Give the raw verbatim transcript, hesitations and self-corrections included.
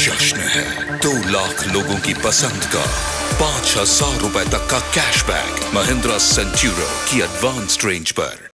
जश्न है दो लाख लोगों की पसंद का पांच हजार रुपए तक का कैशबैक महिंद्रा सेंच्यूरो की एडवांस्ड रेंज पर।